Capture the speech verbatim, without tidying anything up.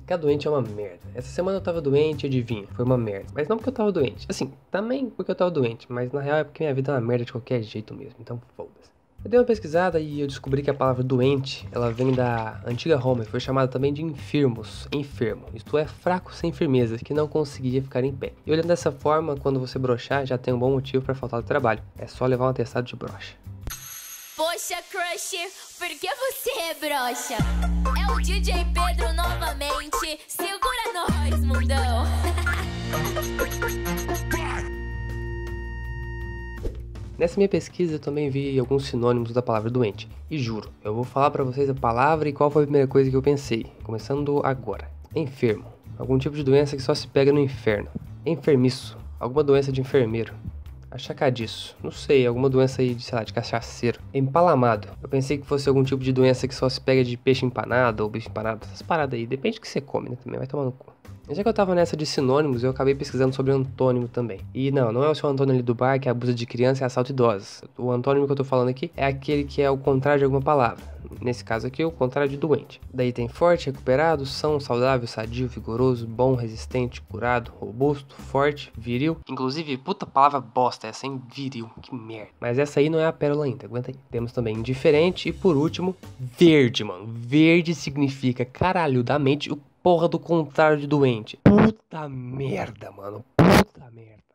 Ficar doente é uma merda. Essa semana eu tava doente, adivinha? Foi uma merda. Mas não porque eu tava doente. Assim, também porque eu tava doente. Mas na real é porque minha vida é uma merda de qualquer jeito mesmo. Então foda-se. Eu dei uma pesquisada e eu descobri que a palavra doente, ela vem da antiga Roma e foi chamada também de infirmus, enfermo. Isto é, fraco sem firmeza, que não conseguia ficar em pé. E olhando dessa forma, quando você broxar, já tem um bom motivo pra faltar do trabalho. É só levar um atestado de broxa. Poxa, crush, por que você é broxa? É o D J Pedro novamente. Segura nós, mundão. Nessa minha pesquisa eu também vi alguns sinônimos da palavra doente. E juro, eu vou falar pra vocês a palavra e qual foi a primeira coisa que eu pensei. Começando agora. Enfermo. Algum tipo de doença que só se pega no inferno. Enfermiço. Alguma doença de enfermeiro. Achacadiço. Não sei, alguma doença aí de, sei lá, de cachaceiro. Empalamado. Eu pensei que fosse algum tipo de doença que só se pega de peixe empanado ou bicho empanado. Essas paradas aí. Depende do que você come, né? Também vai tomar no cu. Já que eu tava nessa de sinônimos, eu acabei pesquisando sobre antônimo também. E não, não é o seu Antônio ali do bar que abusa de criança e assalta idosos. O antônimo que eu tô falando aqui é aquele que é o contrário de alguma palavra. Nesse caso aqui, o contrário de doente. Daí tem forte, recuperado, são, saudável, sadio, vigoroso, bom, resistente, curado, robusto, forte, viril. Inclusive, puta palavra bosta essa, hein? Viril, que merda. Mas essa aí não é a pérola ainda, aguenta aí. Temos também indiferente e por último, verde, mano. Verde significa caralhudamente o porra do contrário de doente. Puta merda, mano. Puta merda.